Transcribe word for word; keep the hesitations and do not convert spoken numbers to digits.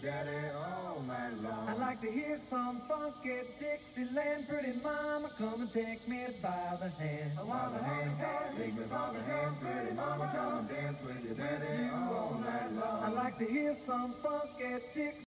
daddy all night long. I like to hear some funky Dixieland. Pretty mama, come and take me by the hand. By the hand, take me by the hand. Pretty mama, come and dance with your daddy all night long. I like to hear some funky Dixieland.